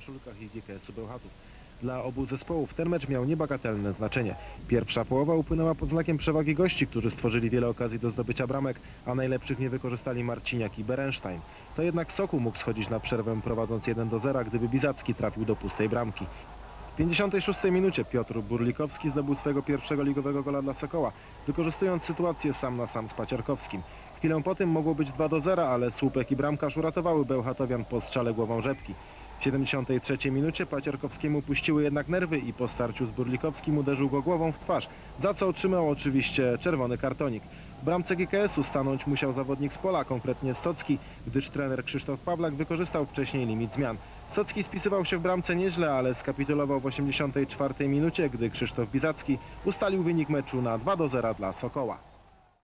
koszulkach i GKS-u Bełchatów. Dla obu zespołów ten mecz miał niebagatelne znaczenie. Pierwsza połowa upłynęła pod znakiem przewagi gości, którzy stworzyli wiele okazji do zdobycia bramek, a najlepszych nie wykorzystali Marciniak i Berenstein. To jednak Sokół mógł schodzić na przerwę prowadząc 1-0, gdyby Bizacki trafił do pustej bramki. W 56 minucie Piotr Burlikowski zdobył swego pierwszego ligowego gola dla Sokoła, wykorzystując sytuację sam na sam z Paciorkowskim. Chwilę po tym mogło być 2-0, ale słupek i bramkarz uratowały Bełchatowian po strzale głową Rzepki. W 73 minucie Paciorkowskiemu puściły jednak nerwy i po starciu z Burlikowskim uderzył go głową w twarz, za co otrzymał oczywiście czerwony kartonik. W bramce GKS-u stanąć musiał zawodnik z pola, konkretnie Stocki, gdyż trener Krzysztof Pawlak wykorzystał wcześniej limit zmian. Stocki spisywał się w bramce nieźle, ale skapitulował w 84 minucie, gdy Krzysztof Bizacki ustalił wynik meczu na 2-0 dla Sokoła.